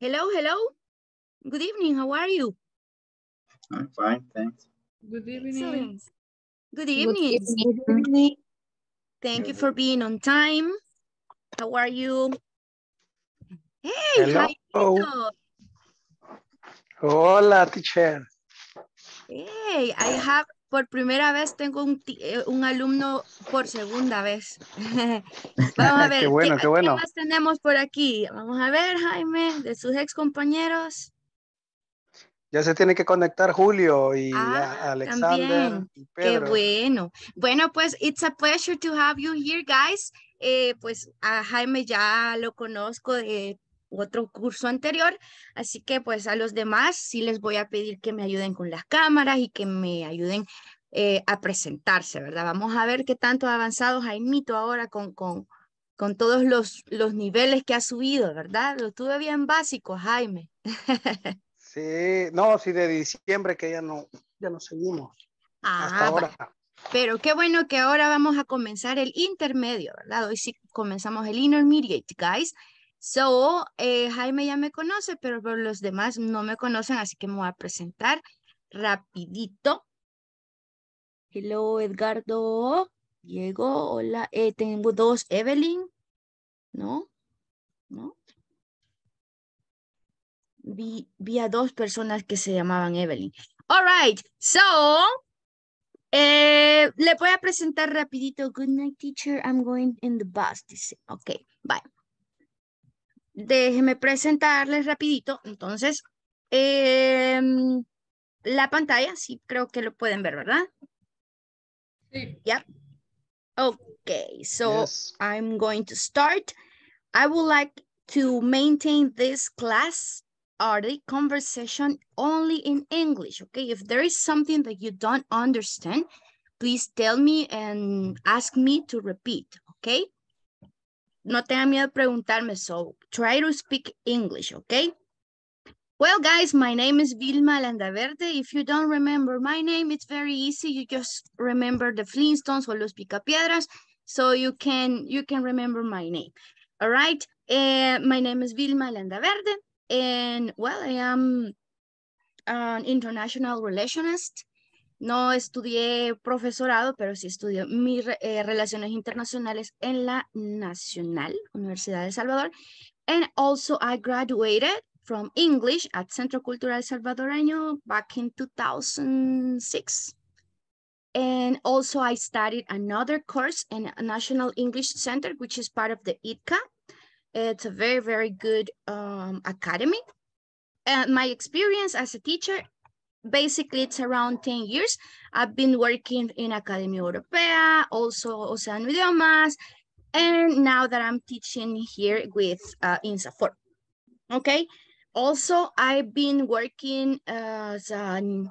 Hello, hello. Good evening. How are you? I'm fine, thanks. Good evening. Excellent. Good evening. Good evening. Thank you for being on time. How are you? Hey, Hello. Jaimito. Hola, teacher. Hey, I have, por primera vez tengo un alumno por segunda vez. Vamos a ver, Qué bueno, qué bueno. ¿qué más tenemos por aquí? Vamos a ver, Jaime, de sus ex compañeros. Ya se tiene que conectar Julio y Alexander También. y Qué Pedro. bueno. Bueno, pues, it's a pleasure to have you here, guys. Pues a Jaime ya lo conozco de otro curso anterior, así que pues a los demás sí les voy a pedir que me ayuden con las cámaras y que me ayuden a presentarse, ¿verdad? Vamos a ver qué tanto ha avanzado Jaimito ahora con todos los niveles que ha subido, ¿verdad? Lo tuve bien básico, Jaime. Sí, no, sí, de diciembre que ya no seguimos. Hasta ahora. Vale. Pero qué bueno que ahora vamos a comenzar el intermedio, ¿verdad? Hoy sí comenzamos el intermediate, guys. So, Jaime ya me conoce, pero los demás no me conocen, así que me voy a presentar rapidito. Hello, Edgardo. Diego, hola. Tengo dos, Evelyn. ¿No? ¿No? Vi a dos personas que se llamaban Evelyn. All right, so... le voy a presentar rapidito. Good night, teacher. I'm going in the bus. Dice. Ok, bye. Déjeme presentarles rapidito. Entonces, la pantalla, sí, creo que lo pueden ver, ¿verdad? Sí. Yep. Okay, so Yes. I'm going to start. I would like to maintain this class or the conversation only in English, okay? If there is something that you don't understand, please tell me and ask me to repeat, okay? No tengan miedo de preguntarme, so try to speak English, okay? Well, guys, my name is Vilma Landaverde. If you don't remember my name, it's very easy. You just remember the Flintstones or Los Picapiedras, so you can remember my name. All right, my name is Vilma Landaverde, and well, I am an international relationist. No estudié profesorado, pero sí estudié mis relaciones internacionales en la Nacional Universidad de El Salvador. And also I graduated from English at Centro Cultural Salvadoreño back in 2006. And also I studied another course in a National English Center, which is part of the ITCA. It's a very, very good academy. And my experience as a teacher, basically it's around 10 years. I've been working in Academia Europea, also Océano Idiomas, and now that I'm teaching here with INSAFOR. Okay, also I've been working as an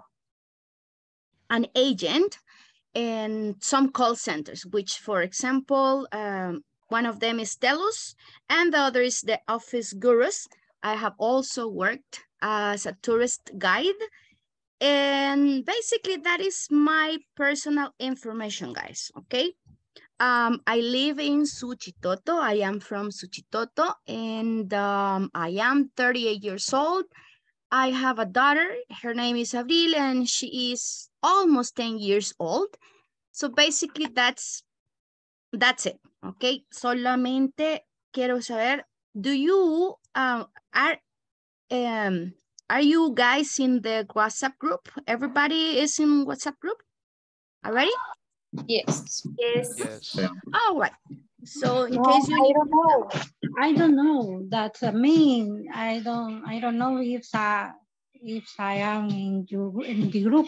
agent in some call centers, which for example, one of them is Telus and the other is the Office Gurus. I have also worked as a tourist guide. And basically that is my personal information, guys, okay? I live in Suchitoto. I am from Suchitoto and I am 38 years old. I have a daughter. Her name is Avril and she is almost 10 years old. So basically that's it, okay? Solamente quiero saber, do you, are you guys in the WhatsApp group? Everybody is in WhatsApp group? Already? Yes. Yes. Yeah. All right. So in No, case you I need, don't know. I don't know. That's mean. I don't know if I am in the group.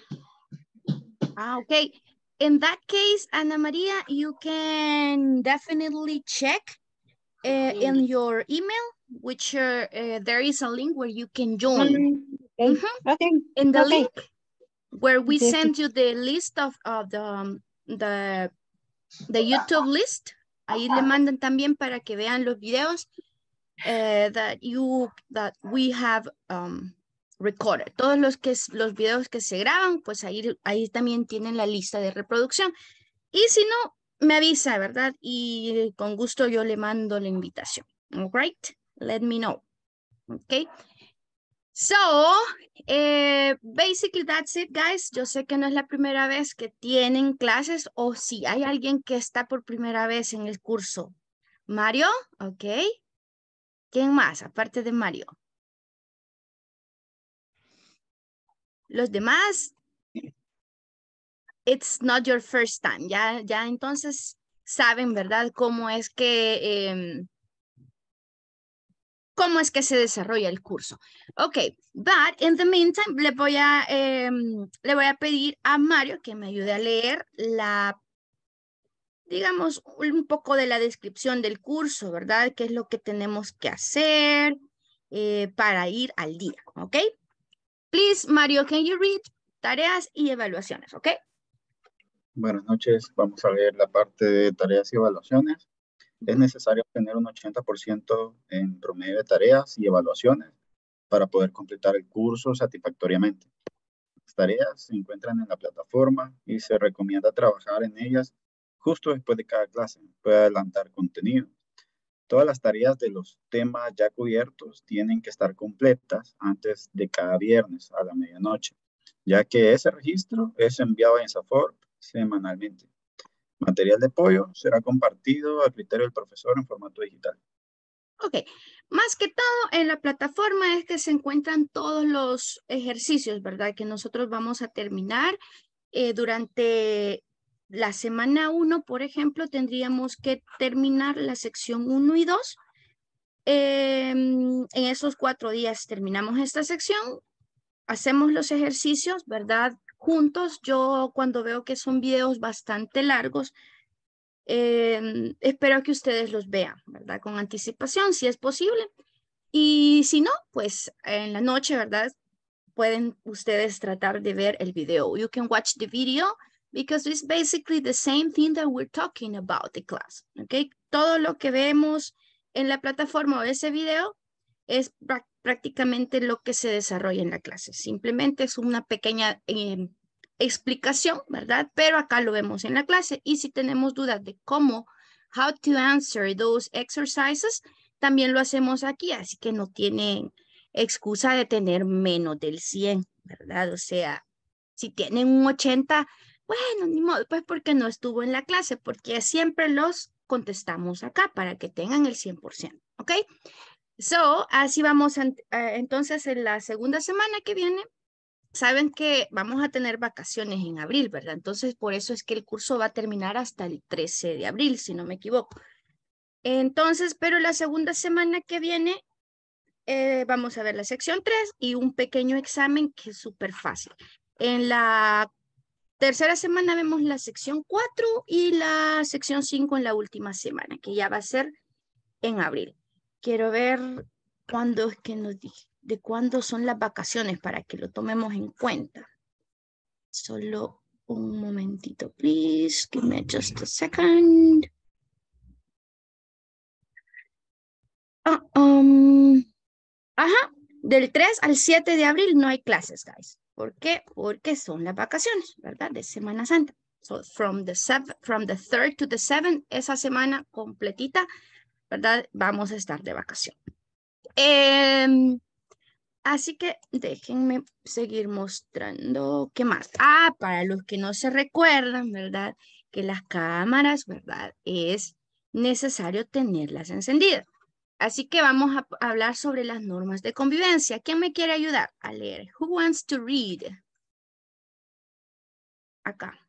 okay. In that case, Ana Maria, you can definitely check in your email, which there is a link where you can join. Okay. Okay. In the Okay. link where we Yes. send you the list of the YouTube list, ahí le mandan también para que vean los videos that we have recorded. Todos los videos que se graban, pues ahí también tienen la lista de reproducción. Y si no, me avisa, ¿verdad? Y con gusto yo le mando la invitación. All right, let me know. Okay. So, basically that's it, guys. Yo sé que no es la primera vez que tienen clases o si hay alguien que está por primera vez en el curso. Mario, ok. ¿Quién más aparte de Mario? Los demás, it's not your first time. Ya entonces saben, ¿verdad? Cómo es que se desarrolla el curso. Ok, but in the meantime, le voy a pedir a Mario que me ayude a leer digamos, un poco de la descripción del curso, ¿verdad? ¿Qué es lo que tenemos que hacer para ir al día? Ok. Please, Mario, can you read tareas y evaluaciones? Ok. Buenas noches. Vamos a leer la parte de tareas y evaluaciones. Es necesario obtener un 80% en promedio de tareas y evaluaciones para poder completar el curso satisfactoriamente. Las tareas se encuentran en la plataforma y se recomienda trabajar en ellas justo después de cada clase. Puede adelantar contenido. Todas las tareas de los temas ya cubiertos tienen que estar completas antes de cada viernes a la medianoche, ya que ese registro es enviado a INSAFORP semanalmente. Material de apoyo será compartido a criterio del profesor en formato digital. Ok, más que todo en la plataforma es que se encuentran todos los ejercicios, ¿verdad? Que nosotros vamos a terminar durante la semana 1, por ejemplo, tendríamos que terminar la sección 1 y 2. En esos 4 días terminamos esta sección, hacemos los ejercicios, ¿verdad? Juntos, yo cuando veo que son videos bastante largos, espero que ustedes los vean, ¿verdad? Con anticipación, si es posible. Y si no, pues en la noche, ¿verdad? Pueden ustedes tratar de ver el video. You can watch the video because it's basically the same thing that we're talking about the class, ¿ok? Todo lo que vemos en la plataforma o ese video es prácticamente lo que se desarrolla en la clase. Simplemente es una pequeña explicación, ¿verdad? Pero acá lo vemos en la clase. Y si tenemos dudas de how to answer those exercises, también lo hacemos aquí. Así que no tienen excusa de tener menos del 100, ¿verdad? O sea, si tienen un 80, bueno, ni modo, pues porque no estuvo en la clase, porque siempre los contestamos acá para que tengan el 100%, ¿ok? So, así vamos entonces en la segunda semana que viene. Saben que vamos a tener vacaciones en abril, ¿verdad? Entonces, por eso es que el curso va a terminar hasta el 13 de abril, si no me equivoco. Entonces, pero la segunda semana que viene vamos a ver la sección 3 y un pequeño examen que es súper fácil. En la tercera semana vemos la sección 4 y la sección 5 en la última semana, que ya va a ser en abril. Quiero ver cuándo es que de cuándo son las vacaciones para que lo tomemos en cuenta. Solo un momentito, please. Give me just a second. Ajá, del 3 al 7 de abril no hay clases, guys. ¿Por qué? Porque son las vacaciones, ¿verdad? De Semana Santa. So, from the 3rd to the 7th, esa semana completita, ¿verdad? Vamos a estar de vacación. Así que déjenme seguir mostrando. ¿Qué más? Para los que no se recuerdan, ¿verdad? Que las cámaras, ¿verdad? Es necesario tenerlas encendidas. Así que vamos a hablar sobre las normas de convivencia. ¿Quién me quiere ayudar a leer? Who wants to read? Acá.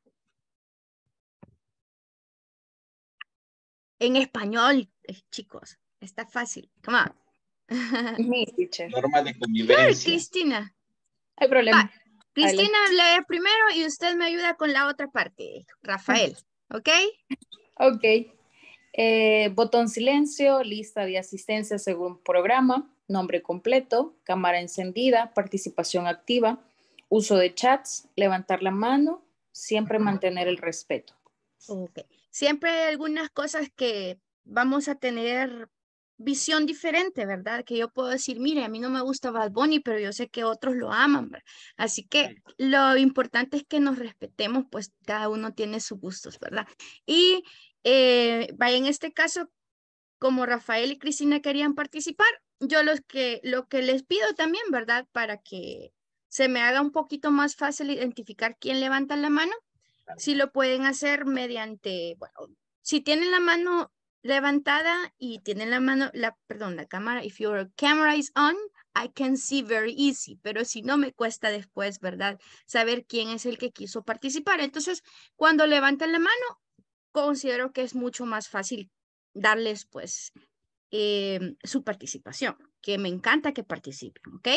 En español, chicos. Está fácil. Come on. Mi teacher. Normas de Sure, convivencia. Cristina. No hay problema. Cristina lee primero y usted me ayuda con la otra parte. Rafael, ¿ok? Ok. Botón silencio, lista de asistencia según programa, nombre completo, cámara encendida, participación activa, uso de chats, levantar la mano, siempre mantener el respeto. Ok. Siempre hay algunas cosas que vamos a tener visión diferente, ¿verdad? Que yo puedo decir, mire, a mí no me gusta Bad Bunny, pero yo sé que otros lo aman, ¿verdad? Así que lo importante es que nos respetemos, pues cada uno tiene sus gustos, ¿verdad? Y vaya, en este caso, como Rafael y Cristina querían participar, yo lo que les pido también, ¿verdad? Para que se me haga un poquito más fácil identificar quién levanta la mano, si lo pueden hacer mediante, bueno, si tienen la mano levantada y tienen la mano, perdón, la cámara, if your camera is on, I can see very easy, pero si no me cuesta después, ¿verdad? Saber quién es el que quiso participar. Entonces, cuando levantan la mano, considero que es mucho más fácil darles, pues, su participación, que me encanta que participen, ¿ok?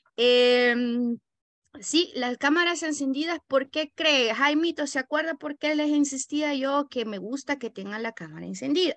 Sí, las cámaras encendidas, ¿por qué cree? Jaimito, ¿se acuerda por qué les insistía yo que me gusta que tengan la cámara encendida?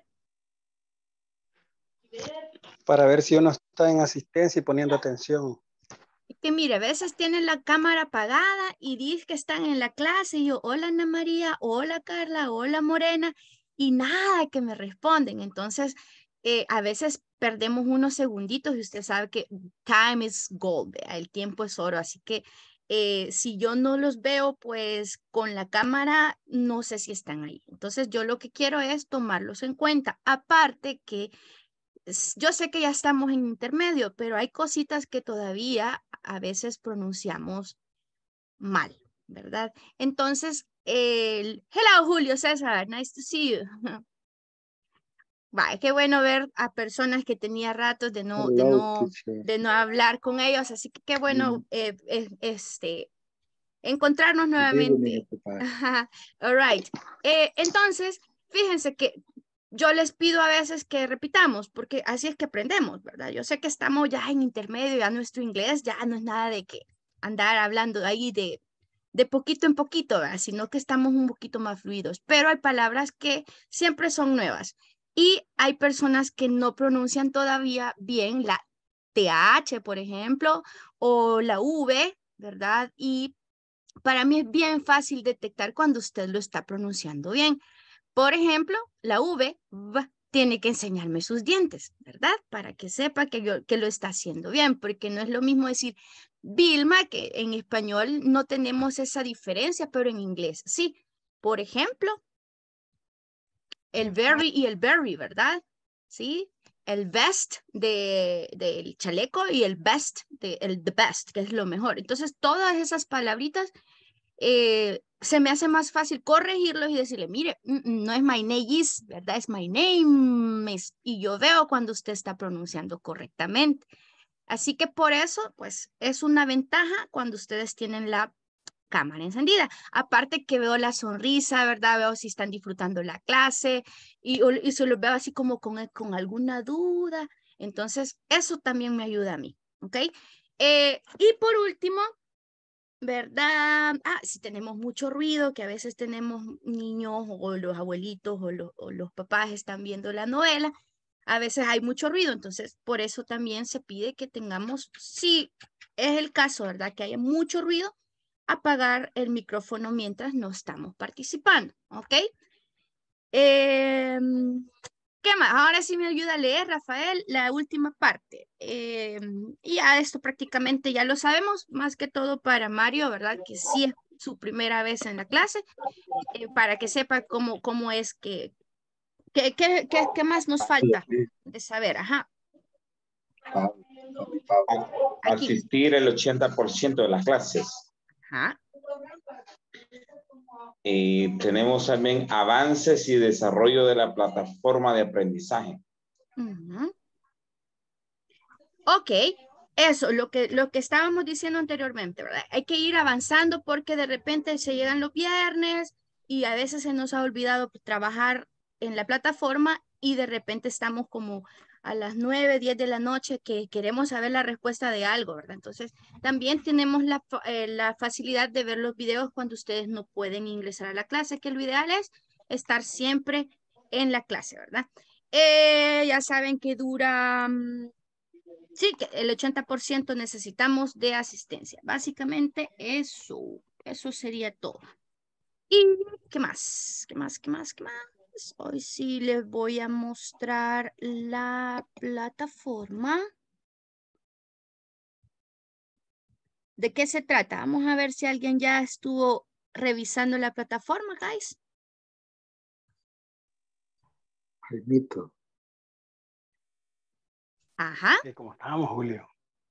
Para ver si uno está en asistencia y poniendo atención. Que mire, a veces tienen la cámara apagada y dice que están en la clase y yo, hola Ana María, hola Carla, hola Morena, y nada que me responden. Entonces, a veces perdemos unos segunditos y usted sabe que time is gold, ¿vea? El tiempo es oro, así que si yo no los veo, pues con la cámara no sé si están ahí. Entonces, yo lo que quiero es tomarlos en cuenta. Aparte que yo sé que ya estamos en intermedio, pero hay cositas que todavía a veces pronunciamos mal, ¿verdad? Entonces, hello Julio César, nice to see you. Vaya, qué bueno ver a personas que tenía ratos Hello, teacher. de no hablar con ellos, así que qué bueno encontrarnos nuevamente. Ajá, all right. Entonces, fíjense que yo les pido a veces que repitamos, porque así es que aprendemos, ¿verdad? Yo sé que estamos ya en intermedio, ya nuestro inglés ya no es nada de que andar hablando ahí de poquito en poquito, ¿verdad? Sino que estamos un poquito más fluidos, pero hay palabras que siempre son nuevas y hay personas que no pronuncian todavía bien la TH, por ejemplo, o la V, ¿verdad? Y para mí es bien fácil detectar cuando usted lo está pronunciando bien. Por ejemplo, la V, tiene que enseñarme sus dientes, ¿verdad? Para que sepa que lo está haciendo bien, porque no es lo mismo decir Vilma, que en español no tenemos esa diferencia, pero en inglés sí. Por ejemplo, el very y el berry, ¿verdad? Sí. El best del chaleco y el best, the best, que es lo mejor. Entonces, todas esas palabritas se me hace más fácil corregirlos y decirle, mire, no es my name is, ¿verdad? Es my name is. Y yo veo cuando usted está pronunciando correctamente. Así que por eso, pues, es una ventaja cuando ustedes tienen la cámara encendida. Aparte que veo la sonrisa, ¿verdad? Veo si están disfrutando la clase y se los veo así como con alguna duda. Entonces, eso también me ayuda a mí, ¿ok? Y por último, ¿verdad? Si tenemos mucho ruido, que a veces tenemos niños o los abuelitos o los papás están viendo la novela, a veces hay mucho ruido, entonces por eso también se pide que tengamos, si es el caso, ¿verdad? Que haya mucho ruido, apagar el micrófono mientras no estamos participando, ¿ok? ¿Qué más? Ahora sí me ayuda a leer, Rafael, la última parte. Y ya esto prácticamente ya lo sabemos, más que todo para Mario, ¿verdad? Que sí es su primera vez en la clase, para que sepa cómo es qué más nos falta de saber. Ajá, aquí. Asistir el 80% de las clases. Ajá. Tenemos también avances y desarrollo de la plataforma de aprendizaje. Ok, eso, lo que estábamos diciendo anteriormente, ¿verdad? Hay que ir avanzando porque de repente se llegan los viernes y a veces se nos ha olvidado trabajar en la plataforma y de repente estamos como a las 9, 10 de la noche que queremos saber la respuesta de algo, ¿verdad? Entonces, también tenemos la facilidad de ver los videos cuando ustedes no pueden ingresar a la clase, que lo ideal es estar siempre en la clase, ¿verdad? Ya saben que dura... Sí, que el 80% necesitamos de asistencia. Básicamente eso sería todo. ¿Y qué más? ¿Qué más? ¿Qué más? ¿Qué más? Hoy sí les voy a mostrar la plataforma. ¿De qué se trata? Vamos a ver si alguien ya estuvo revisando la plataforma, guys. Jaimito. Ajá. ¿Cómo estamos, Julio?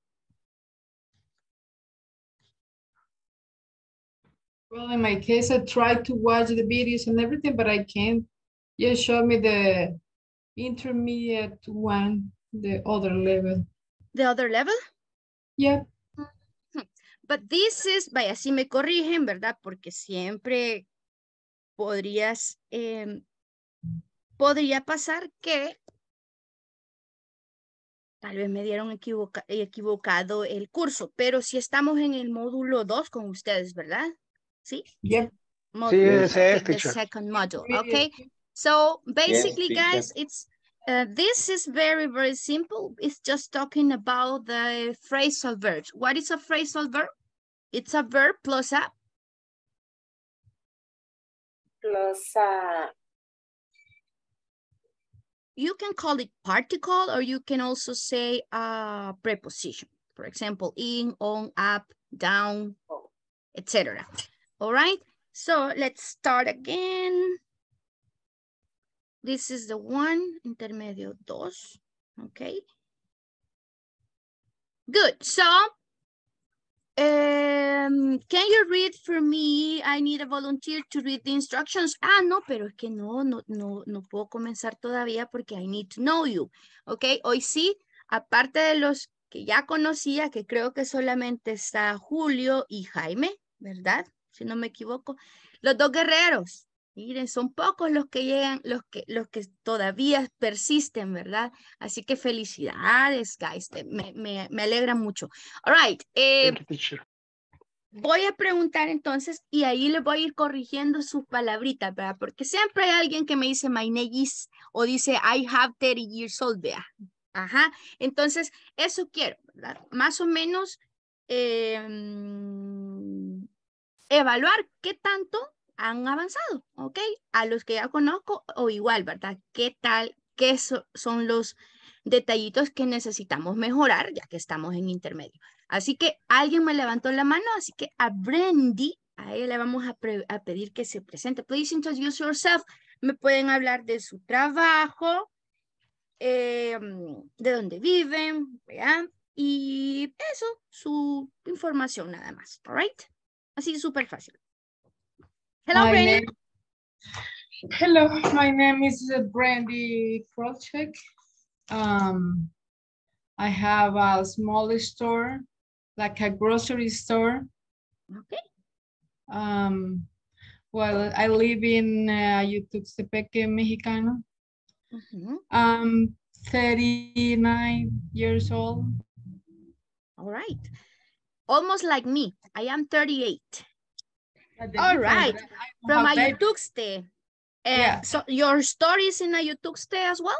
Well, in my case, I tried to watch the videos and everything, but I can't. Just show me the intermediate one, the other level. The other level? Yeah. But this is, vaya, si me corrigen, ¿verdad? Porque siempre podrías, podría pasar que tal vez me dieron equivocado el curso, pero si estamos en el módulo 2 con ustedes, ¿verdad? ¿Sí? Yep. Sí, ese es, the teacher. second module, okay? So basically, Yes, guys, it's this is very, very simple. It's just talking about the phrasal verbs. What is a phrasal verb? It's a verb plus a you can call it particle, or you can also say a preposition. For example, in, on, up, down, etc. All right, so let's start again. This is the one, intermedio dos, okay. Good, so can you read for me? I need a volunteer to read the instructions. Ah, no, pero es que no puedo comenzar todavía porque I need to know you. Ok, hoy sí, aparte de los que ya conocía, que creo que solamente está Julio y Jaime, ¿verdad? Si no me equivoco. Los dos guerreros. Miren, son pocos los que llegan, los que todavía persisten, ¿verdad? Así que felicidades, guys. Me alegra mucho. All right. Thank you, teacher. Voy a preguntar entonces y ahí les voy a ir corrigiendo sus palabritas, ¿verdad? Porque siempre hay alguien que me dice my name is o dice I have 30 years old, vea. Ajá. Entonces, eso quiero, ¿verdad? Más o menos evaluar qué tanto han avanzado, ¿ok? A los que ya conozco o igual, ¿verdad? ¿Qué tal? ¿Qué son los detallitos que necesitamos mejorar ya que estamos en intermedio? Así que alguien me levantó la mano, así que a Brandy, a ella le vamos a pedir que se presente. Please introduce yourself. Me pueden hablar de su trabajo, de dónde viven, ¿vean? Y eso, su información nada más, all right? Así súper fácil. Hello, Brandy. Hello, my name is Brandy Krolchek. I have a small store, like a grocery store. Okay. Well, I live in Yutuxtepeque, Mexicano. Mm-hmm. 39 years old. All right. Almost like me. I am 38. All right. From Ayutuxte. Yeah. So your store is in Ayutuxte as well?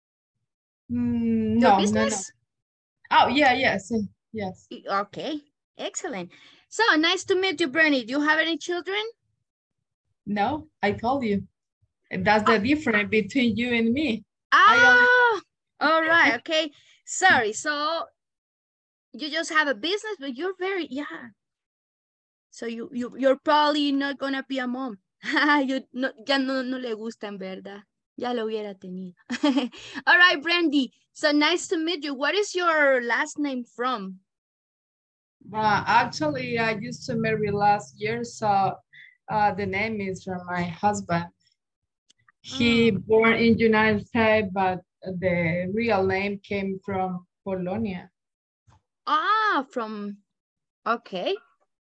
No, your business? No. Oh, yeah, yes. Yes. Okay. Excellent. So nice to meet you, Brandy. Do you have any children? No, I told you. That's the difference between you and me. Ah, all right. Okay. Sorry. So you just have a business, but you're very, yeah. So you're probably not gonna be a mom. Ya no le gustan, ¿verdad? Ya lo hubiera tenido. All right, Brandy. So nice to meet you. What is your last name from? Actually, I used to marry last year, so the name is from my husband. He born in United States, but the real name came from Polonia. Ah, from, okay.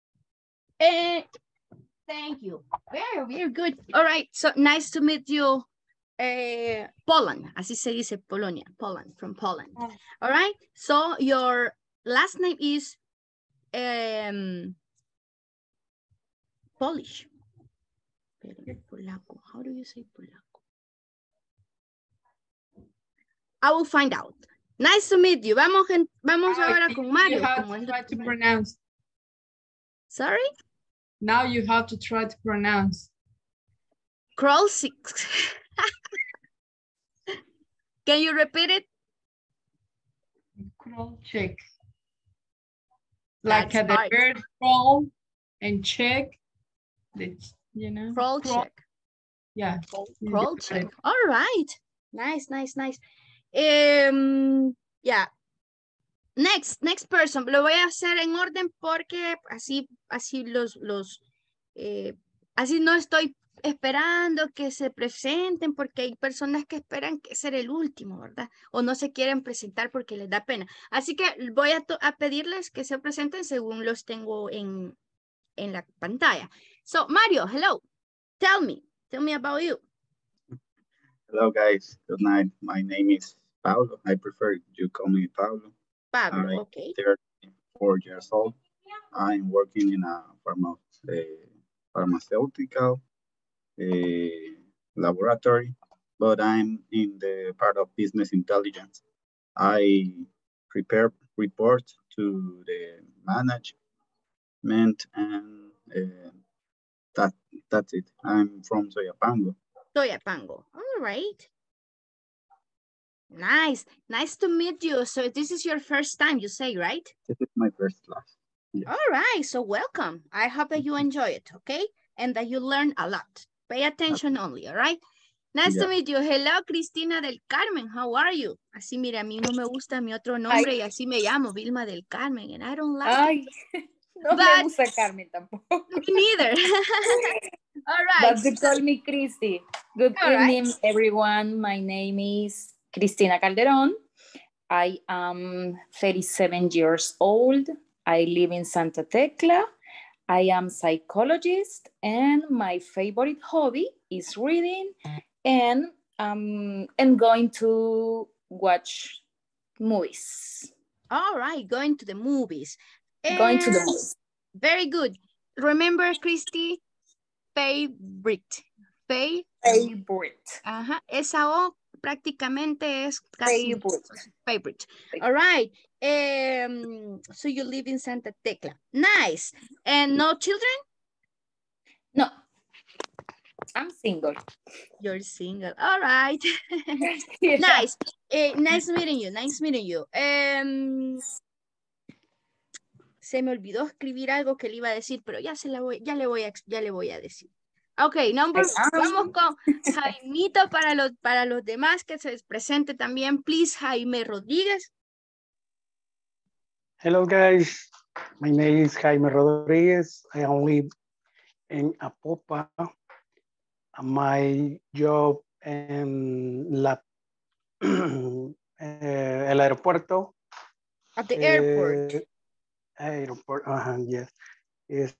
Thank you. Very, very good. All right, so nice to meet you. Poland, así se dice Polonia, Poland, from Poland. All right, so your last name is Polish. Polaco, how do you say Polaco? I will find out. Nice to meet you. Vamos ahora con Mario. You have to try to pronounce. Sorry? Now you have to try to pronounce. Krolchek. Can you repeat it? Krolchek. Like the art. bird crawl and check. You know? Krolchek. Yeah. Krolchek. All right. Nice, nice, nice. Yeah. Next person. Lo voy a hacer en orden porque así así no estoy esperando que se presenten porque hay personas que esperan que ser el último, ¿verdad? O no se quieren presentar porque les da pena. Así que voy a pedirles que se presenten según los tengo en la pantalla. So, Mario, hello. Tell me about you. Hello, guys. Good night. My name is Paulo. I prefer you call me Paulo. Pablo, I'm okay. 34 years old. I'm working in a pharmaceutical laboratory, but I'm in the part of business intelligence. I prepare reports to the management, and that's it. I'm from Soyapango. Soyapango. All right. Nice to meet you. So this is your first time, you say, right? This is my first class. Yes. All right, so welcome. I hope that you enjoy it, okay? And that you learn a lot. Pay attention only, all right? Nice to meet you. Hello, Cristina del Carmen. How are you? Así, mire, a mí no me gusta mi otro nombre y así me llamo, Vilma del Carmen, and I don't like it. No me gusta Carmen tampoco. Me neither. All right. But they call me Christy. Good evening, everyone. My name is Cristina Calderon. I am 37 years old. I live in Santa Tecla. I am a psychologist, and my favorite hobby is reading and going to watch movies. All right, going to the movies. Going to the movies. Very good. Remember, Christy, favorite. Favorite. Ajá, esa O prácticamente es casi favorite. All right. So you live in Santa Tecla. Nice. And no children? No. I'm single. You're single. All right. Yeah. Nice. Nice meeting you. Nice meeting you. Se me olvidó escribir algo que le iba a decir, pero ya le voy a decir. Ok, vamos con Jaimito para los demás que se presente también. Please, Jaime Rodríguez. Hello, guys. My name is Jaime Rodriguez. I live in Apopa. My job en el aeropuerto. At the airport. Airport, yes.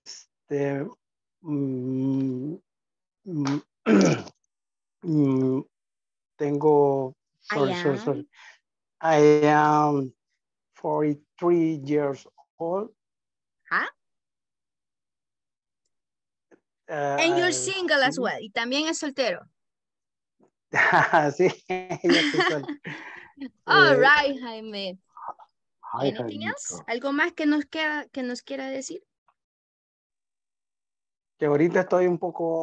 Tengo, sorry. I am 43 years old. Huh? And you're single as well. Y también es soltero. Sí, yo soy soltero. All right, Jaime. Anything Jaime. else? ¿Algo más que nos quiera decir? Que ahorita estoy un poco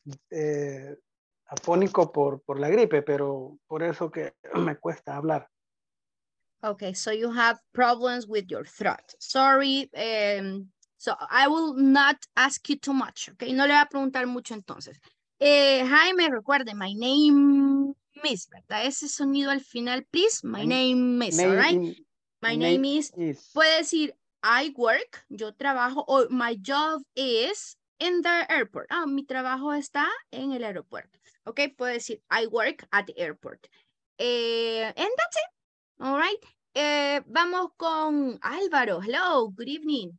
afónico por la gripe, pero por eso que me cuesta hablar. Okay, so you have problems with your throat. Sorry, so I will not ask you too much, okay? No le voy a preguntar mucho entonces. Jaime, recuerde, my name is, ¿verdad? Ese sonido al final, please. My name is, all right? My name is. Puede decir, I work, yo trabajo, o my job is in the airport. Ah, mi trabajo está en el aeropuerto. Ok, puede decir, I work at the airport. And that's it. All right. Vamos con Álvaro. Hello, good evening.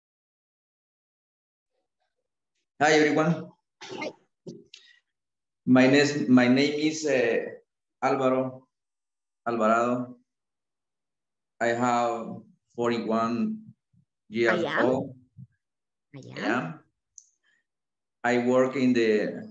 Hi, everyone. Hi. My name is Alvarado. I have 41 years old. I work in the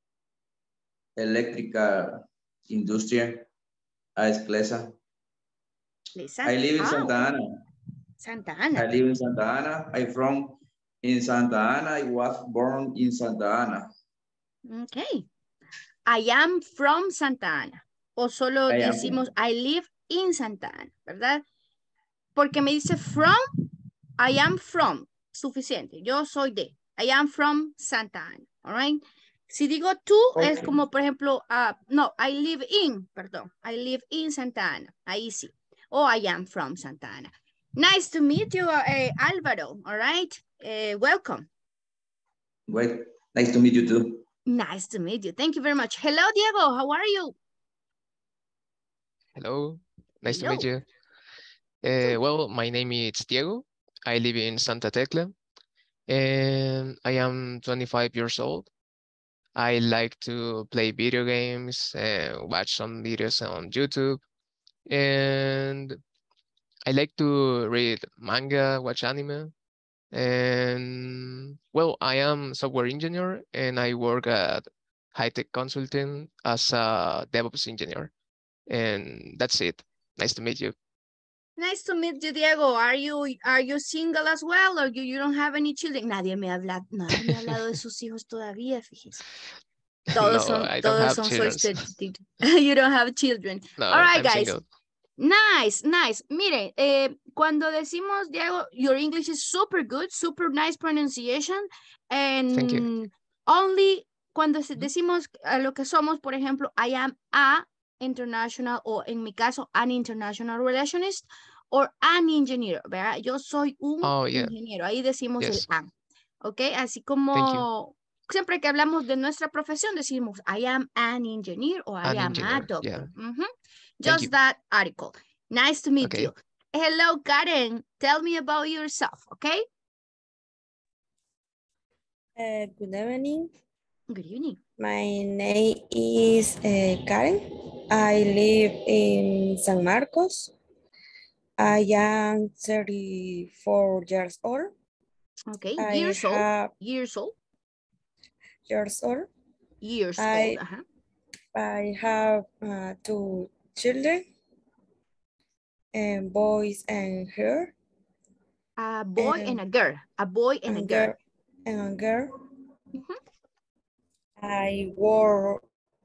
electrical industry as Clesa. I live in Santa Ana. Santa Ana. I live in Santa Ana. I'm from in Santa Ana. I was born in Santa Ana. Okay. I am from Santa Ana. O solo decimos I live in Santa Ana, ¿verdad? Porque me dice from, I am from. Suficiente. Yo soy de. I am from Santa Ana. All right. Si digo tú, es como, por ejemplo, no, I live in, perdón. I live in Santa Ana. Ahí sí. Oh, I am from Santa Ana. Nice to meet you, Alvaro. All right. Welcome. Great. Nice to meet you too. Nice to meet you. Thank you very much. Hello, Diego. How are you? Hello. Nice to Hello. meet you. Well, my name is Diego. I live in Santa Tecla, and I am 25 years old. I like to play video games and watch some videos on YouTube, and I like to read manga, watch anime, and well, I am software engineer and I work at High-Tech Consulting as a DevOps engineer, and that's it. Nice to meet you. Nice to meet you, Diego. Are you single as well, or you don't have any children? Nadie me ha hablado de sus hijos todavía, fíjese. No, I don't have children. You don't have children. No, All right, I'm guys. single. Nice, nice. Mire, cuando decimos, Diego, your English is super good, super nice pronunciation. Thank you. And only cuando decimos a lo que somos, por ejemplo, I am a international, o en mi caso, an international relationist, or an engineer, ¿verdad? Yo soy un ingeniero. Ahí decimos el an. ¿Ok? Así como siempre que hablamos de nuestra profesión, decimos I am an engineer or I am a doctor. Just that article. Nice to meet you. Hello, Karen. Tell me about yourself, okay? Good evening. Good evening. My name is Karen. I live in San Marcos. I am 34 years old. Okay, years old. I have 2 children, and boys and girl. A boy and a girl. A boy and a girl. And a girl. I work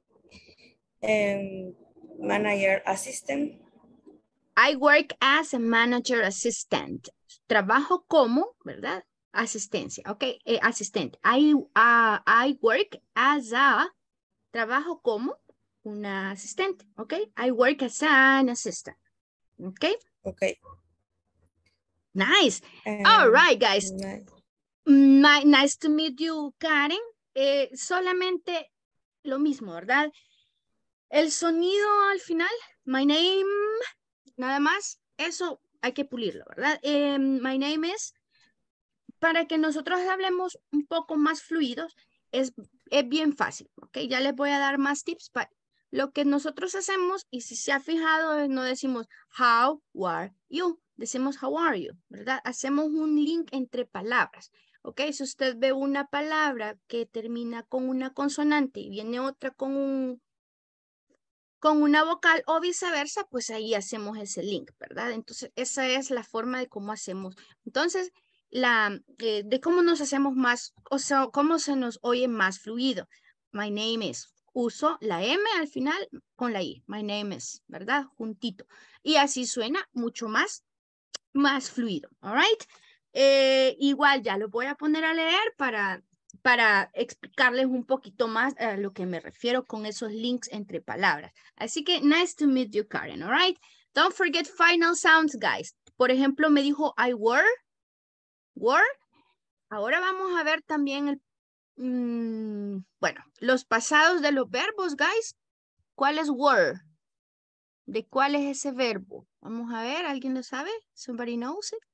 manager assistant. I work as a manager assistant. Trabajo como, ¿verdad? Asistencia, okay, asistente. I work as a, trabajo como una asistente, okay? I work as an assistant, okay? Okay. Nice. All right, guys. Nice to meet you, Karen. Solamente lo mismo, ¿verdad? El sonido al final, my name, nada más, eso hay que pulirlo, ¿verdad? My name is, para que nosotros hablemos un poco más fluidos, es bien fácil, ¿ok? Ya les voy a dar más tips. Lo que nosotros hacemos, y si se ha fijado, no decimos how are you, decimos how are you, ¿verdad? Hacemos un link entre palabras, ¿ok? Si usted ve una palabra que termina con una consonante y viene otra con una vocal o viceversa, pues ahí hacemos ese link, ¿verdad? Entonces, esa es la forma de cómo hacemos. Entonces, de cómo nos hacemos más, o sea, cómo se nos oye más fluido. My name is. Uso la M al final con la I. My name is, ¿verdad? Juntito. Y así suena mucho más fluido, all right? Igual ya lo voy a poner a leer para explicarles un poquito más a lo que me refiero con esos links entre palabras. Así que, nice to meet you, Karen, all right? Don't forget final sounds, guys. Por ejemplo, me dijo I were. Ahora vamos a ver también bueno, los pasados de los verbos, guys. ¿Cuál es were? ¿De cuál es ese verbo? Vamos a ver, ¿alguien lo sabe? Somebody knows it?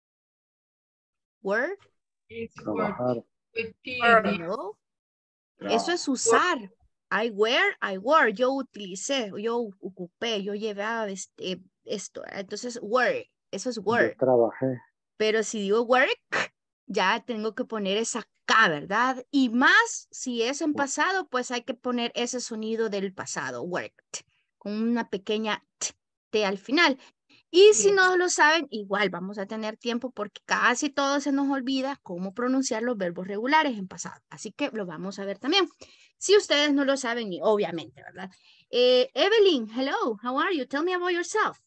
Were. Trabajar. No. Eso es usar. I were. Yo utilicé, yo ocupé, yo llevaba esto. Entonces, were. Eso es were. Yo trabajé. Pero si digo work, ya tengo que poner esa K, ¿verdad? Y más, si es en pasado, pues hay que poner ese sonido del pasado, worked, con una pequeña T al final. Y si no lo saben, igual vamos a tener tiempo porque casi todo se nos olvida cómo pronunciar los verbos regulares en pasado. Así que lo vamos a ver también. Si ustedes no lo saben, obviamente, ¿verdad? Evelyn, hello, how are you? Tell me about yourself.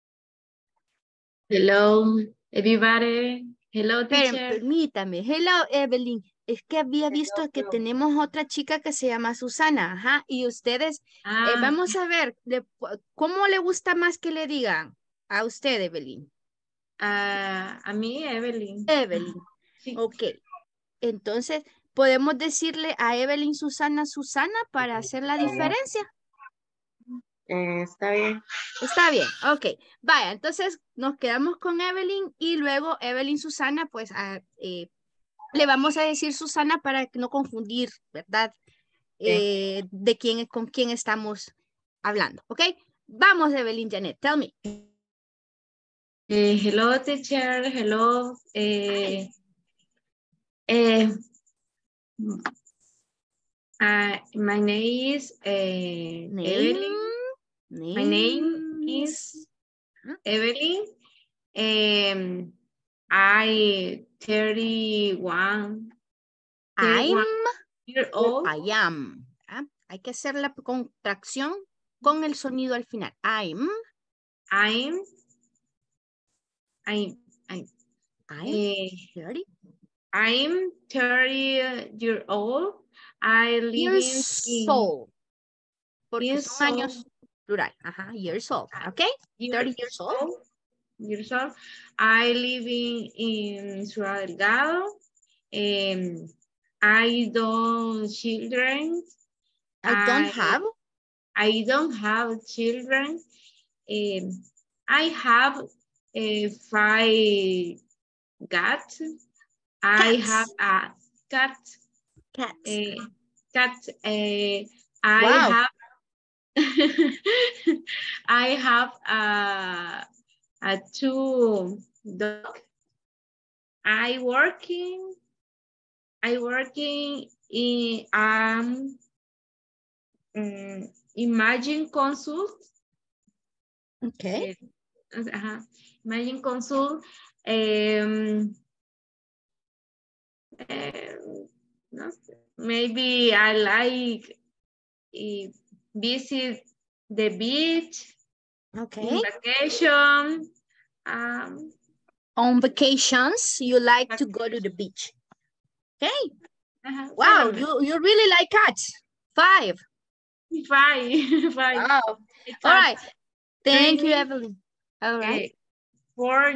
Hello, everybody. Hello, teacher. Permítame. Hello, Evelyn. Es que había visto que tenemos otra chica que se llama Susana. Ajá. Y ustedes, vamos a ver, ¿cómo le gusta más que le digan? A usted, Evelyn. A mí, Evelyn. Evelyn. Sí. Ok. Entonces, ¿podemos decirle a Evelyn Susana para hacer la diferencia? Está bien. Está bien, ok. Vaya, entonces nos quedamos con Evelyn y luego Evelyn Susana, pues le vamos a decir Susana para no confundir, ¿verdad? Con quién estamos hablando, ¿ok? Vamos, Evelyn Janet, tell me. Hello, teacher. Hello. My name is Evelyn. My name is Evelyn. I 31 years old. I am. Hay que hacer la contracción con el sonido al final. I'm 30. I'm 30 years old. I live Years old. Porque son años plural. Ajá, years old. Okay? 30 years old. I live in Ciudad Delgado. I don't children. I don't have children. I have 5 cats. I have a cat. Wow. I have a 2 dogs. I working in Imagine Consult. Okay. Imagine Consult. Maybe I like visit the beach. Okay. In vacation. On vacations, you like to go to the beach. Okay. Wow, you really like cats. 5. 5. Wow. All right. Thank you, Evelyn. All right. 4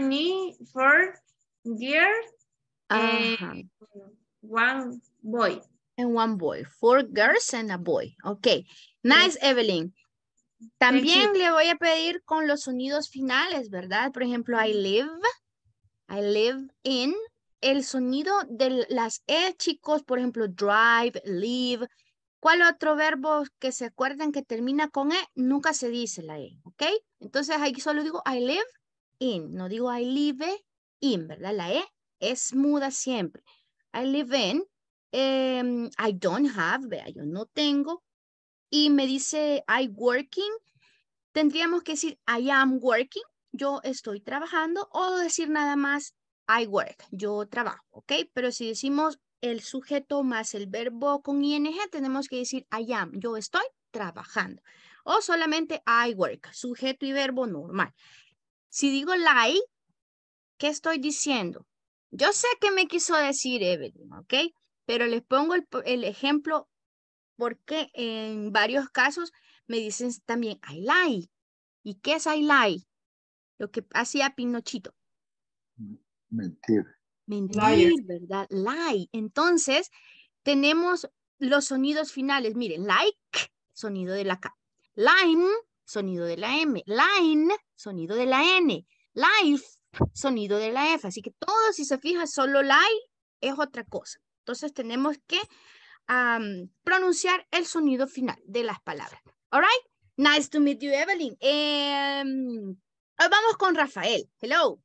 girls and 1 boy. And 1 boy. 4 girls and a boy. Okay. Nice, Evelyn. También le voy a pedir con los sonidos finales, ¿verdad? Por ejemplo, I live in. El sonido de las E, chicos, por ejemplo, drive, live. ¿Cuál otro verbo que se acuerden que termina con E? Nunca se dice la E, ¿ok? Entonces aquí solo digo I live in, no digo I live in, ¿verdad? La E es muda siempre. I live in, I don't have, vea, yo no tengo. Y me dice I working, tendríamos que decir I am working, yo estoy trabajando, o decir nada más I work, yo trabajo, ¿ok? Pero si decimos el sujeto más el verbo con ing, tenemos que decir I am, yo estoy trabajando. O solamente I work, sujeto y verbo normal. Si digo lie, ¿qué estoy diciendo? Yo sé que me quiso decir Evelyn, ¿ok? Pero les pongo el ejemplo porque en varios casos me dicen también I lie. ¿Y qué es I lie? Lo que hacía Pinochito. Mentir. Mentir, ¿verdad? Lie. Entonces, tenemos los sonidos finales. Miren, like, sonido de la K. Line, sonido de la M. Line, sonido de la N. Life, sonido de la F. Así que todo, si se fija, solo lie es otra cosa. Entonces, tenemos que pronunciar el sonido final de las palabras. All right? Nice to meet you, Evelyn. Hoy vamos con Rafael. Hello.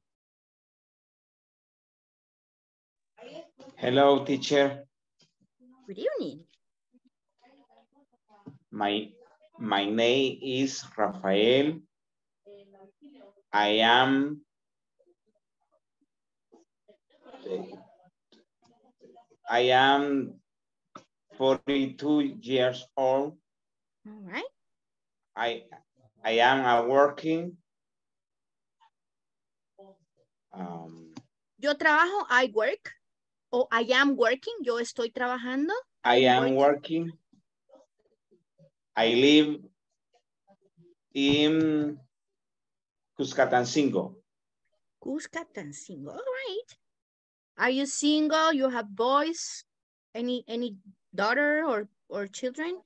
Hello, teacher. Good evening. My name is Rafael. I am 42 years old. All right. I am working. Yo trabajo, I work. O I am working, yo estoy trabajando. I am working. I live in Cuscatancingo. Cuscatancingo. All right. Are you single? You have boys? Any daughter or children?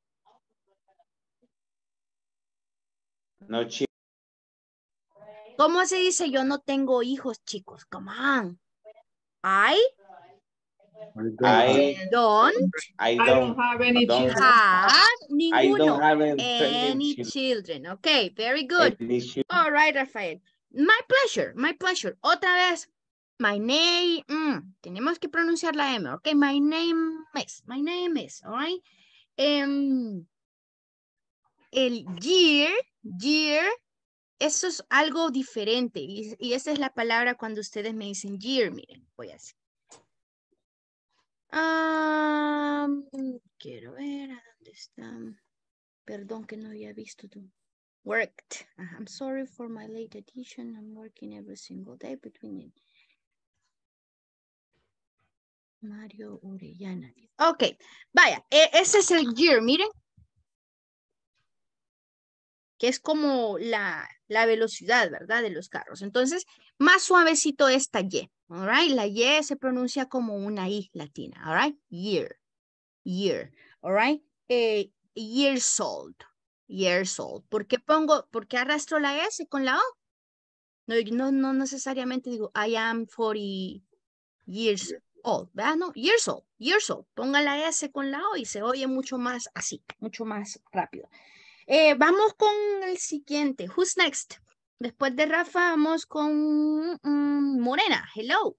No, chico. ¿Cómo se dice? Yo no tengo hijos, chicos. Come on. I don't have any children. Ninguno. I don't have any children. Okay, very good. All right, Rafael. My pleasure, my pleasure. Otra vez. My name, tenemos que pronunciar la M, okay? My name is, all right? El year, eso es algo diferente. Y esa es la palabra cuando ustedes me dicen year, miren, voy a hacer. Quiero ver a dónde están. Perdón que no había visto tú. Worked. I'm sorry for my late addition. I'm working every single day between Mario Orellana. Ok, vaya, ese es el year, miren. Que es como la velocidad, ¿verdad? De los carros. Entonces, más suavecito esta Y. All right, la Y se pronuncia como una I latina. All right, year. All right, years old. ¿Por qué arrastro la S con la O? No necesariamente digo, I am 40 years old, ¿verdad? No, years old. Ponga la S con la O y se oye mucho más así, mucho más rápido. Vamos con el siguiente. Who's next? Después de Rafa, vamos con Morena. Hello.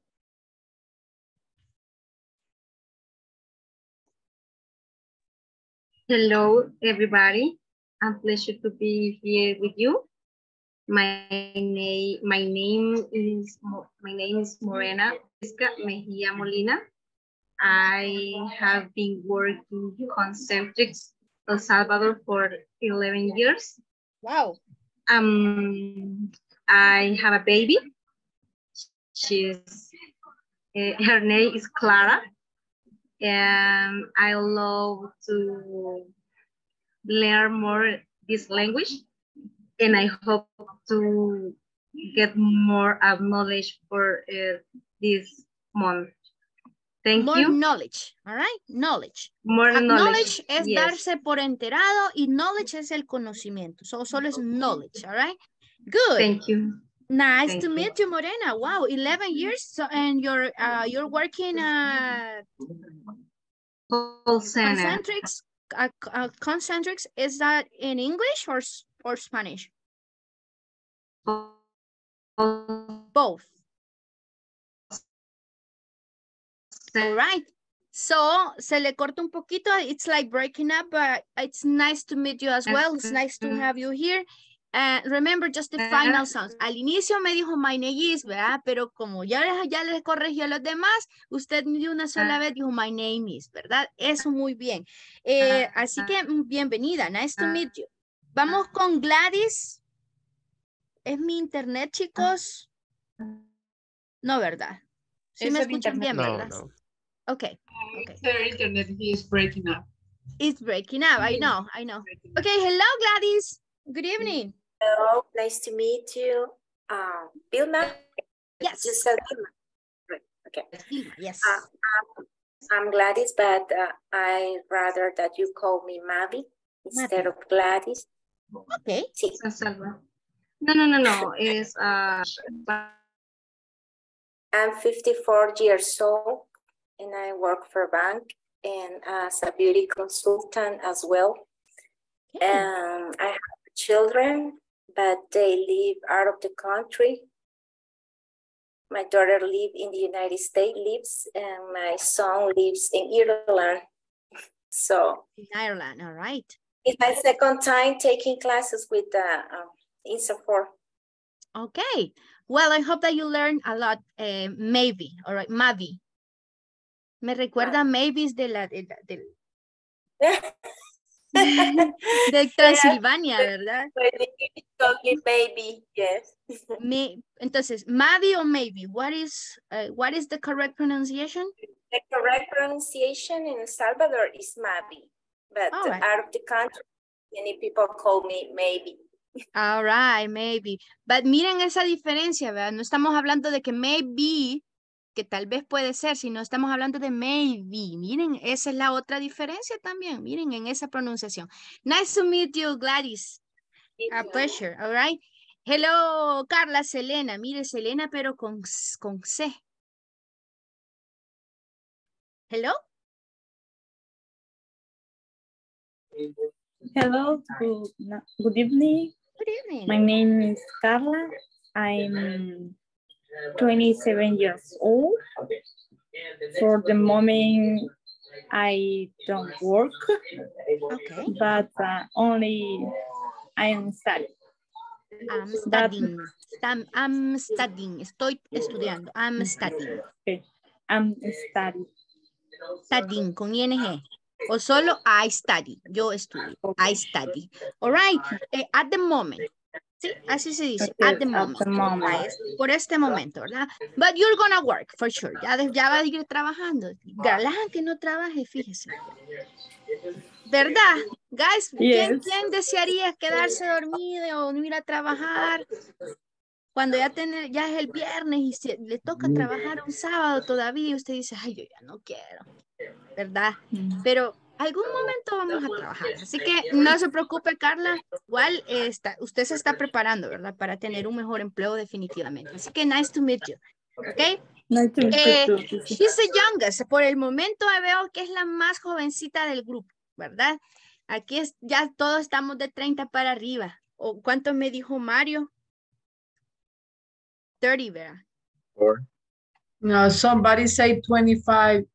Hello, everybody. I'm pleasure to be here with you. My name is Morena Mejia Molina. I have been working Concentrix El Salvador for 11 years. Wow. I have a baby. Her name is Clara. And I love to learn more this language. And I hope to get more knowledge for this month. Thank you. More knowledge, all right? Knowledge. More knowledge es yes. darse por enterado y knowledge es el conocimiento. Solo es knowledge, all right? Good. Thank you. Nice to meet you, Morena. Wow, 11 years. So, and you're working at Concentrix. Is that in English or Spanish? Both. All right. So, se le corta un poquito. It's like breaking up, but it's nice to meet you as well. It's nice to have you here. Remember just the final sounds. Al inicio me dijo my name is, ¿verdad? Pero como ya les corrigió a los demás, usted de una sola vez dijo my name is, ¿verdad? Eso muy bien. Así que bienvenida. Nice to meet you. Vamos con Gladys. ¿Es mi internet, chicos? No, ¿verdad? Sí me escuchan bien, ¿verdad? No. Okay. Their internet is breaking up. It's breaking up. I know. Okay, hello, Gladys. Good evening. Hello, nice to meet you. Vilma? Yes. You said Vilma. Right. Okay. Yes. I'm Gladys, but I rather that you call me Mavi instead of Gladys. Okay. Sí. No. It's I'm 54 years old and I work for a bank and as a beauty consultant as well. Okay. I have children, but they live out of the country. My daughter lives in the United States, and my son lives in Ireland. So in Ireland, all right. It's my second time taking classes with INSAFORP. Okay. Well, I hope that you learn a lot. Maybe, all right, Mavi. Me recuerda Mavis de Transilvania, ¿verdad? Baby, yes. Entonces, Mavi or maybe? What is the correct pronunciation? The correct pronunciation in El Salvador is Mavi, but out of the country, many people call me maybe. All right, maybe. But miren esa diferencia, ¿verdad? No estamos hablando de que maybe, que tal vez puede ser, sino estamos hablando de maybe. Miren, esa es la otra diferencia también. Miren en esa pronunciación. Nice to meet you, Gladys. A pleasure, all right. Hello, Carla, Selena. Mire, Selena, pero con C. Hello. Hello, good evening. Good evening. My name is Carla. I'm 27 years old. For the moment, I don't work, Okay. but only I am studying. I'm studying. I'm studying. Estoy estudiando. I'm studying. Okay. I'm studying. Studying con ING. O solo I study. Yo estudio. I study. All right. At the moment. Sí, así se dice. Okay, at the moment. Por este momento, ¿verdad? But you're gonna work, for sure. Ya va a ir trabajando. Galán que no trabaje, fíjese. ¿Verdad? Guys, Yes. ¿quién desearía quedarse dormido o no ir a trabajar? Cuando ya es el viernes y le toca trabajar un sábado todavía y usted dice, ay, yo ya no quiero, ¿verdad? Pero algún momento vamos a trabajar. Así que no se preocupe, Carla. Igual usted se está preparando, ¿verdad? Para tener un mejor empleo definitivamente. Así que nice to meet you. ¿Ok? Nice to meet you too. She's the youngest. Por el momento veo que es la más jovencita del grupo, ¿verdad? Aquí ya todos estamos de 30 para arriba. ¿O cuánto me dijo Mario? 30, ¿verdad? 4. No, somebody say 25.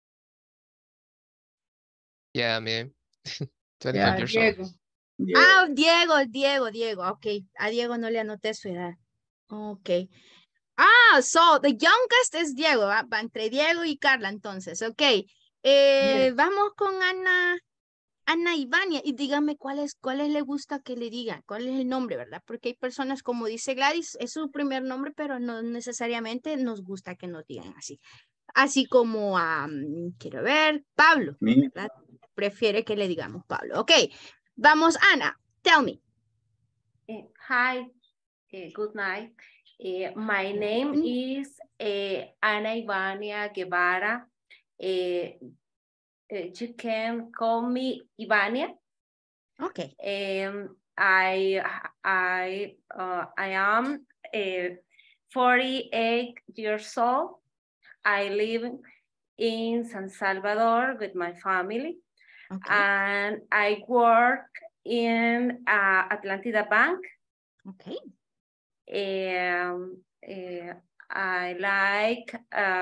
Yeah, me. 25 Yeah, years Diego. old. Ah, Diego. Ok, a Diego no le anoté su edad. Ok. Ah, so the youngest es Diego, ¿va? Entre Diego y Carla entonces, ok. Vamos con Ana Ivania, y dígame cuáles le gusta que le diga, cuál es el nombre, ¿verdad? Porque hay personas, como dice Gladys, es su primer nombre, pero no necesariamente nos gusta que nos digan así. Así como quiero ver, Pablo, ¿verdad? Prefiere que le digamos Pablo. Ok, vamos, Ana, tell me. Hi, good night. My name is Ana Ivania Guevara. You can call me Ivania. Okay. I am 48 years old. I live in San Salvador with my family. Okay. And I work in Atlantida Bank. Okay. I like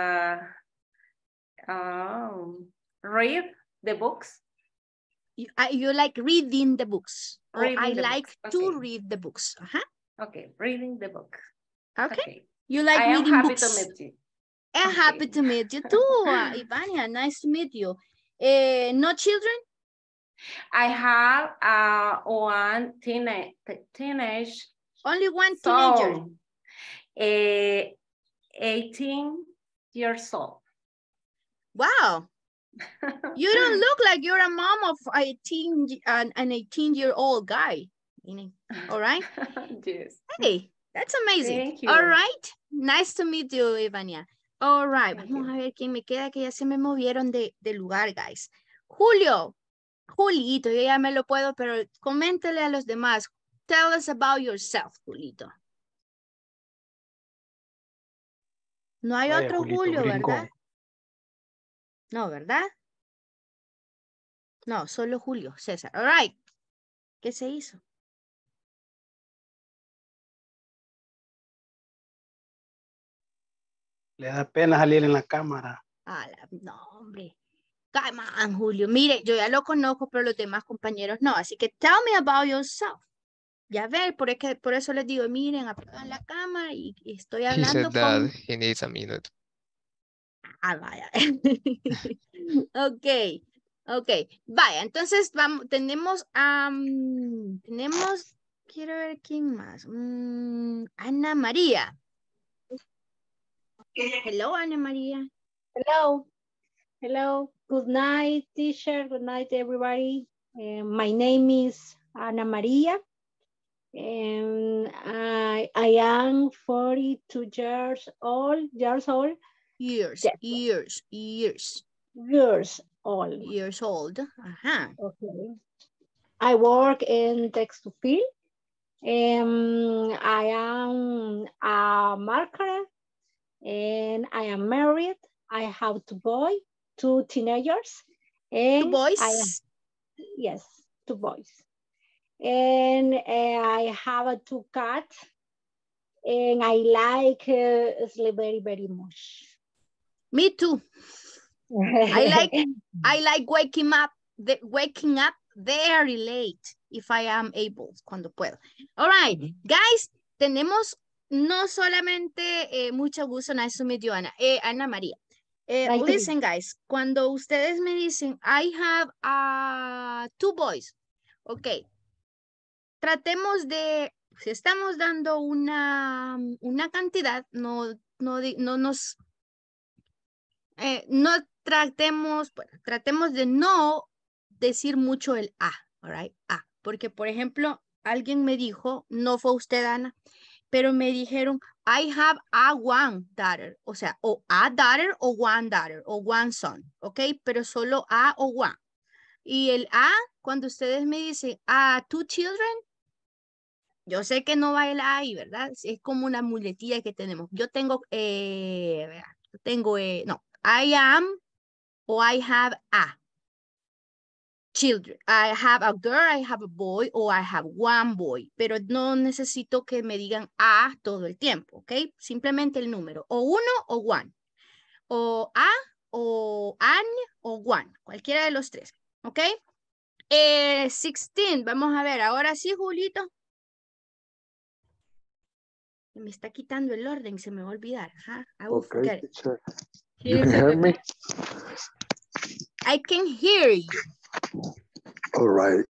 read the books. You like reading the books. Reading I the like books. to Okay. read the books. Okay, reading the book. Okay. You like reading books. I am happy to meet you. I'm happy to meet you too, Ivania. Nice to meet you. No children? I have one teenage. Only one teenager? Son, 18 years old. Wow. You don't look like you're a mom of an 18-year-old guy. All right? Yes. Hey, that's amazing. Thank you. All right. Nice to meet you, Ivania. All right. Thank Vamos you. a ver quién me queda, que ya se me movieron de lugar, guys. Julito, yo ya me lo puedo, pero coméntele a los demás. Tell us about yourself, Julito. No hay Vaya, otro Julito, Julio, brincó. ¿verdad? No, ¿verdad? No, solo Julio, César. All right. ¿Qué se hizo? Le da pena salir en la cámara. No, hombre. Come on, Julio. Mire, yo ya lo conozco, pero los demás compañeros no. Así que tell me about yourself. Ya ver, por eso les digo, miren, apagan la cámara y estoy He hablando said that con... he needs a minute. Ah, vaya. Ok. Vaya, entonces tenemos, quiero ver quién más. Ana María. Hello, Ana María. Hello. Good night, teacher. Good night, everybody. My name is Ana Maria. I am 42 years old. Years old. Ajá. Okay. I work in text-to-field. I am a marketer and I am married. I have two teenagers. And two boys? Yes, two boys. And I have two cats. And I like sleep very, very much. Me too. I like waking up very late if I am able, cuando puedo. All right, guys, tenemos no solamente mucho gusto, nice to meet you, Ana María. Listen, guys, cuando ustedes me dicen, I have two boys, ok, tratemos de, si estamos dando una cantidad, no tratemos de no decir mucho el a, all right? Porque, por ejemplo, alguien me dijo, no fue usted, Ana, pero me dijeron, I have a one daughter, o sea, o a daughter o one son, ¿ok? Pero solo a o one. Y el a, cuando ustedes me dicen, two children, yo sé que no va el a ahí, ¿verdad? Es como una muletilla que tenemos. Yo tengo, no, I am o I have a children. I have a girl, I have a boy, o I have one boy. Pero no necesito que me digan a todo el tiempo, ¿ok? Simplemente el número. O uno o one. O a, o an, o one. Cualquiera de los tres, ¿ok? 16, vamos a ver. Ahora sí, Julito. Me está quitando el orden, se me va a olvidar. I will forget it. You can hear me? I can hear you. All right.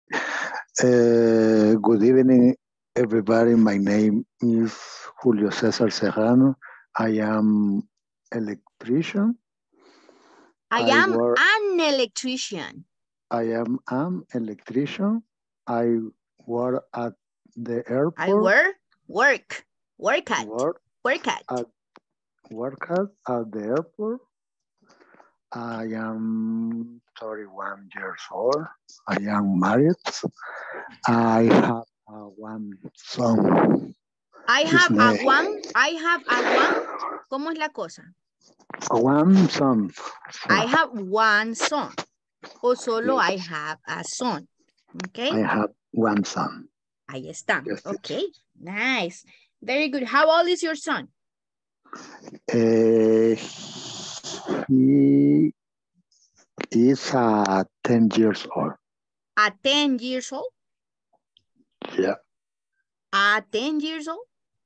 Good evening, everybody. My name is Julio Cesar Serrano. I am electrician. I am an electrician. I am an electrician. I work at the airport. I work at the airport. I am 31 years old. I am married. I have one son. I have a one. ¿Cómo es la cosa? One son. I have one son. O solo I have a son. Okay. I have one son. Ahí está. Yes, okay. Nice. Very good. How old is your son? He is 10 years old. 10 years old? Yeah. 10 years old?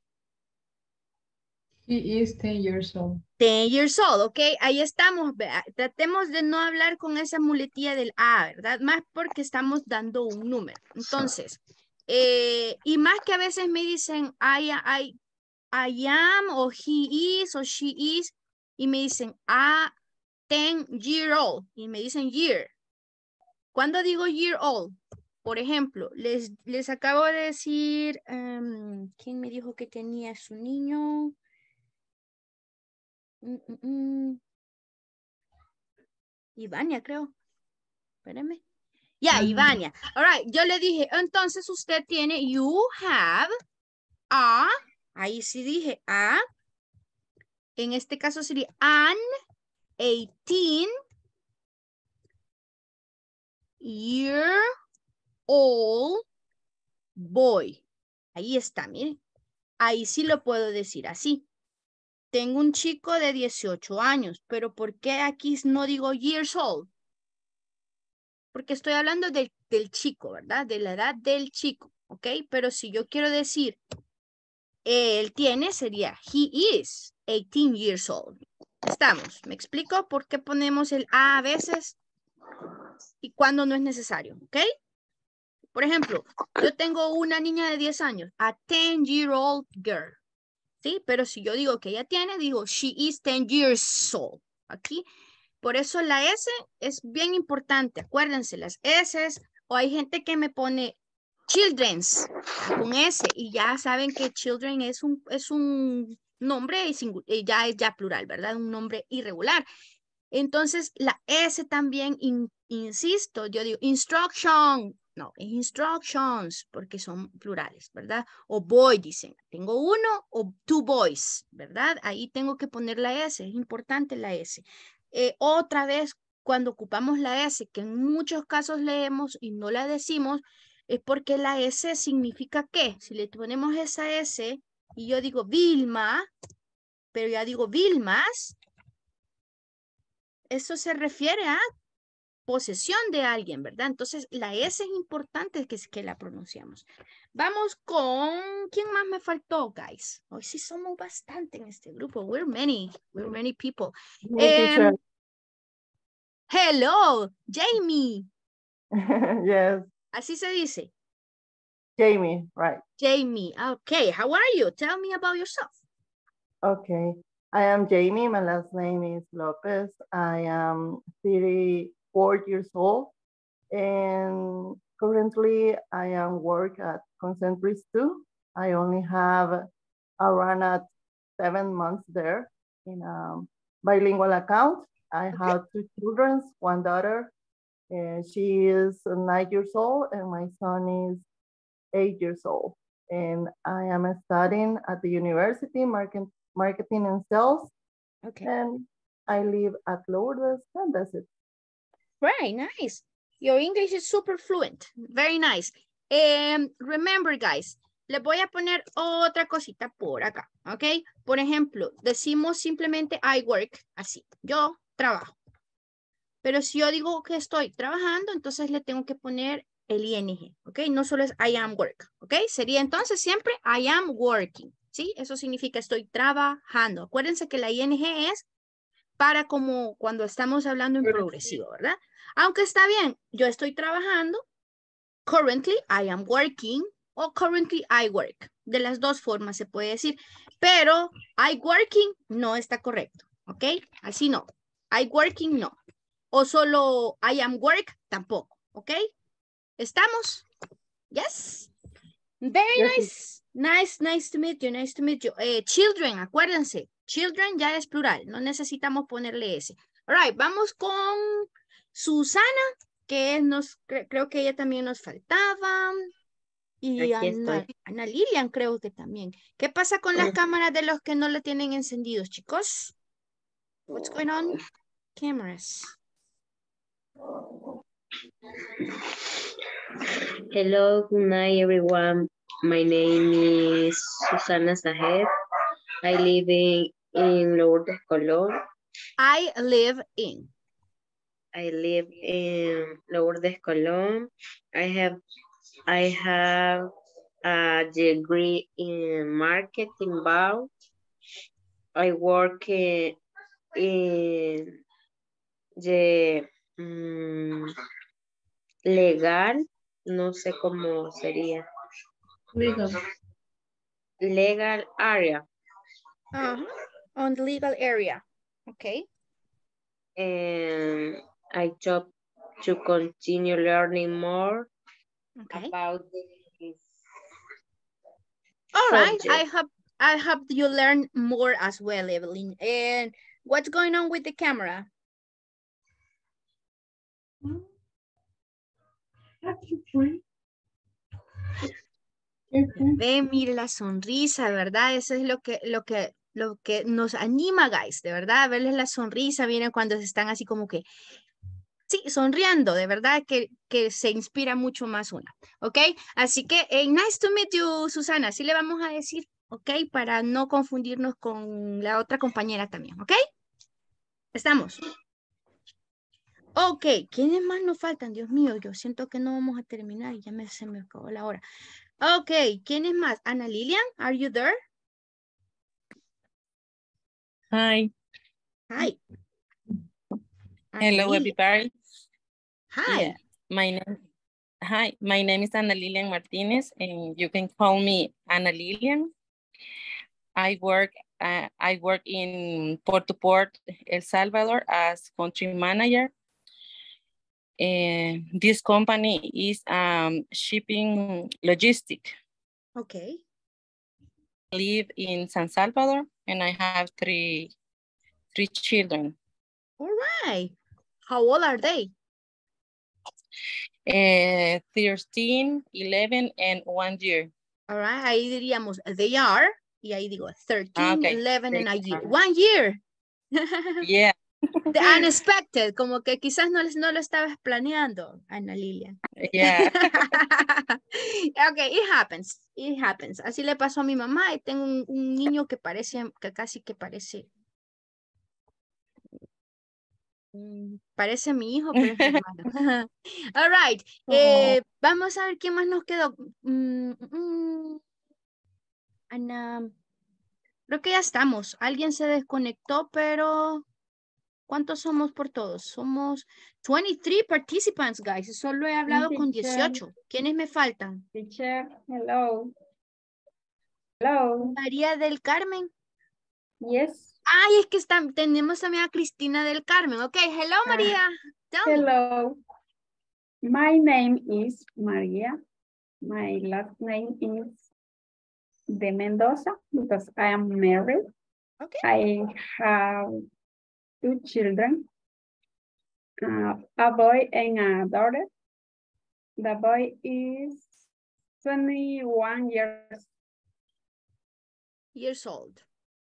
He is 10 years old. 10 years old, ok. Ahí estamos. Tratemos de no hablar con esa muletilla del A, ¿verdad? Más porque estamos dando un número. Entonces, y más que a veces me dicen I am, o he is, o she is, y me dicen 10-year-old, y me dicen year. ¿Cuándo digo year old? Por ejemplo, les acabo de decir, ¿quién me dijo que tenía su niño? Ivania, creo. Espérenme. Ya, Ivania. All right, yo le dije, entonces usted tiene, you have a, ahí sí dije a, en este caso sería an 18-year-old boy. Ahí está, miren. Ahí sí lo puedo decir así. Tengo un chico de 18 años, pero ¿por qué aquí no digo years old? Porque estoy hablando del chico, ¿verdad? De la edad del chico, ¿ok? Pero si yo quiero decir, él tiene, sería, he is 18 years old. Estamos, ¿me explico? ¿Por qué ponemos el a veces y cuando no es necesario, ¿ok? Por ejemplo, yo tengo una niña de 10 años, a 10-year-old girl. ¿Sí? Pero si yo digo que ella tiene, digo, she is 10 years old. Aquí, por eso la S es bien importante. Acuérdense, las S, o hay gente que me pone Children's, con S, y ya saben que children es un nombre ya es ya plural, ¿verdad? Un nombre irregular. Entonces, la S también, insisto, yo digo instruction, no, es instructions, porque son plurales, ¿verdad? O boy, dicen, tengo uno o two boys, ¿verdad? Ahí tengo que poner la S, es importante la S. Otra vez, cuando ocupamos la S, que en muchos casos leemos y no la decimos, es porque la S significa ¿qué? Si le ponemos esa S y yo digo Vilma, pero ya digo Vilmas, eso se refiere a posesión de alguien, ¿verdad? Entonces, la S es importante que la pronunciamos. Vamos con, ¿quién más me faltó, guys? Hoy sí somos bastante en este grupo. We're many people. Hello, Jamie. Yes. Así se dice. Jamie, right. Jamie, okay. How are you? Tell me about yourself. Okay. I am Jamie. My last name is Lopez. I am 34 years old. And currently I am work at Concentrix 2. I only have around 7 months there in a bilingual account. I have 2 children, 1 daughter. She is 9 years old and my son is 8 years old. And I am studying at the university, marketing and sales. Okay. And I live at Lourdes, and that's it. Very nice. Your English is super fluent. Very nice. Remember, guys, les voy a poner otra cosita por acá, ¿ok? Por ejemplo, decimos simplemente I work, así. Yo trabajo. Pero si yo digo que estoy trabajando, entonces le tengo que poner el ing, ¿ok? No solo es I am work, ¿ok? Sería entonces siempre I am working, ¿sí? Eso significa estoy trabajando. Acuérdense que la ing es para como cuando estamos hablando en progresivo, ¿verdad? Aunque está bien, yo estoy trabajando, currently I am working, o currently I work. De las dos formas se puede decir, pero I working no está correcto, ¿ok? Así no. I working no. O solo I am work tampoco, ¿ok? ¿Estamos? Yes. Very nice. Nice to meet you. Nice to meet you. Children, acuérdense. Children ya es plural. No necesitamos ponerle ese. All right, vamos con Susana, que creo que ella también nos faltaba. Y Ana Lilian creo que también. ¿Qué pasa con las cámaras de los que no le tienen encendidos, chicos? What's going on? Cameras. Hello, good night, everyone. My name is Susana Sahed. I live in Lourdes, Colón. I live in Lourdes, Colón. I have a degree in marketing law. I work in the legal, no sé cómo sería. Legal area. On the legal area. Okay. And I hope to continue learning more about this. All right. I hope you learn more as well, Evelyn. And what's going on with the camera? Ve, mire la sonrisa, ¿verdad? Eso es lo que nos anima, guys, de verdad, verles la sonrisa, miren cuando están así como que, sí, sonriendo, de verdad que se inspira mucho más una, ¿ok? Así que, nice to meet you, Susana, así le vamos a decir, ¿ok? Para no confundirnos con la otra compañera también, ¿ok? ¿Estamos? Ok, ¿quiénes más nos faltan? Dios mío, yo siento que no vamos a terminar y ya se me acabó la hora. Ok, ¿quiénes más? Ana Lilian, are you there? Hi. Hi. Hello, everybody. Hi. Yeah, my name is Ana Lilian Martinez, and you can call me Ana Lilian. I work in Port to Port, El Salvador as country manager. This company is shipping logistic. Okay. I live in San Salvador and I have three children. All right. How old are they? 13, 11, and 1 year. All right. Ahí diríamos they are. Y ahí digo 13, okay. 11, and a year. 1 year. Yeah. The unexpected, como que quizás no lo estabas planeando, Ana Lilian. Yeah. Okay, it happens. It happens. Así le pasó a mi mamá y tengo un niño que casi que parece. Parece mi hijo, pero es mi hermano. All right. Vamos a ver quién más nos quedó. Ana. Creo que ya estamos. Alguien se desconectó, pero ¿cuántos somos por todos? Somos 23 participants, guys. Solo he hablado con 18. ¿Quiénes me faltan? Teacher, hello. Hello. María del Carmen. Yes. Ay, es que tenemos también a Cristina del Carmen. Ok, hello, María. Hello. My name is Maria. My last name is de Mendoza because I am married. Okay. I have 2 children, a boy and a daughter. The boy is 21 years old.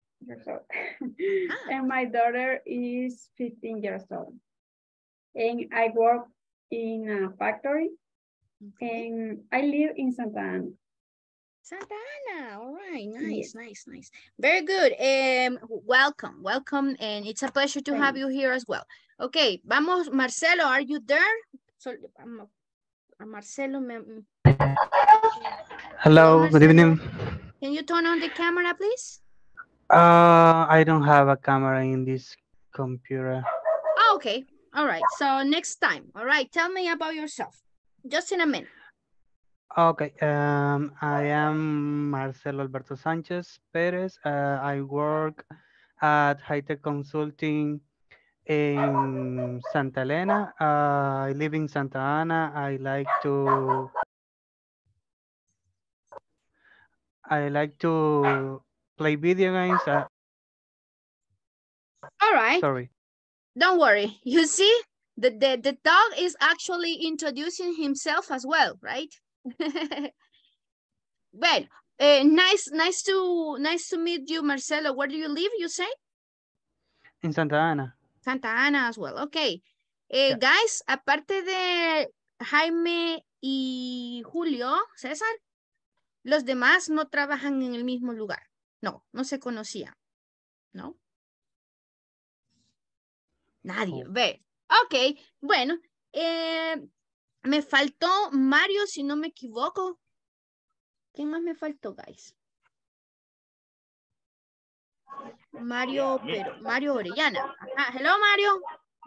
And my daughter is 15 years old. And I work in a factory. Okay. And I live in Santa Ana. Santa Ana, all right, nice, yes. Nice. Very good. Welcome, and it's a pleasure to have you here as well. Okay, vamos, Marcelo, are you there? Marcelo. Hello, Marcelo. good evening. Can you turn on the camera, please? I don't have a camera in this computer. Oh, okay, all right, so next time, all right, tell me about yourself, just in a minute. Okay, I am Marcelo Alberto Sanchez Perez. I work at High-Tech Consulting in Santa Elena. I live in Santa Ana. I like to play video games. All right. Sorry. Don't worry. You see, the dog is actually introducing himself as well, right? Well, nice to meet you, Marcelo. Where do you live, you say? In Santa Ana. Santa Ana as well. Okay. Yeah. Guys, aparte de Jaime y Julio, César, los demás no trabajan en el mismo lugar. No se conocían. ¿No? Nadie. Ve. Ok, bueno. Me faltó Mario, si no me equivoco. ¿Quién más me faltó, guys? Mario Orellana. Hello, Mario.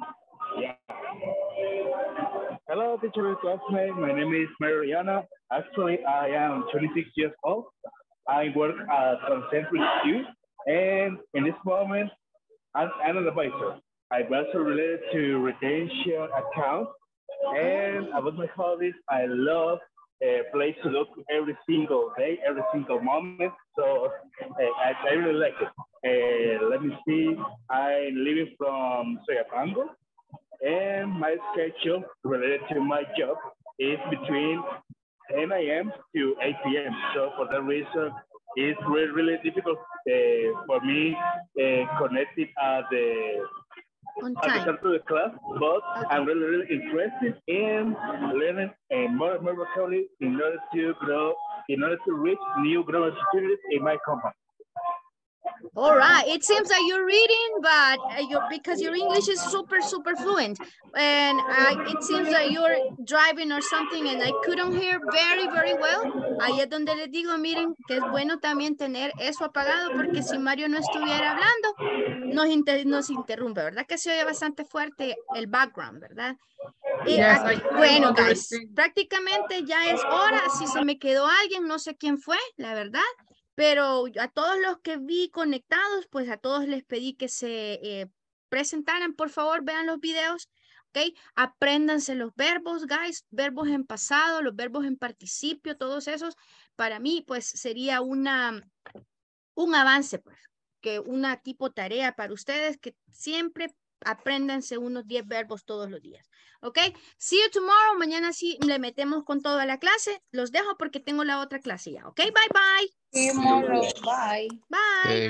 Hello, teacher classmate. My name is Mario Orellana. Actually, I am 26 years old. I work at Concentric Q, and in this moment, I'm an advisor. I'm also related to retention accounts. And about my hobbies, I love play Sudoku every single day, every single moment. So I really like it. Let me see. I'm living from Soyapango, and my schedule related to my job is between 10 a.m. to 8 p.m. So for that reason, it's really, really difficult for me connected at the start of the class, but I'm really, really interested in learning more vocabulary in order to grow, in order to reach new growth opportunities in my company. All right, it seems that you're reading, but because your English is super fluent, and it seems that you're driving or something, and I couldn't hear very well. Ahí es donde les digo, miren, que es bueno también tener eso apagado, porque si Mario no estuviera hablando, nos interrumpe, ¿verdad? Que se oye bastante fuerte el background, ¿verdad? Bueno, guys, prácticamente ya es hora. Si se me quedó alguien, no sé quién fue, la verdad. Pero a todos los que vi conectados, pues a todos les pedí que se presentaran, por favor, vean los videos. ¿ok? Apréndanse los verbos, guys, verbos en pasado, los verbos en participio, todos esos. Para mí, pues, sería un avance, pues, que una tipo tarea para ustedes, que siempre apréndanse unos 10 verbos todos los días, ¿ok? See you tomorrow. Mañana sí le metemos con toda la clase. Los dejo porque tengo la otra clase ya, ¿ok? Bye, bye. See you tomorrow. Bye. Bye.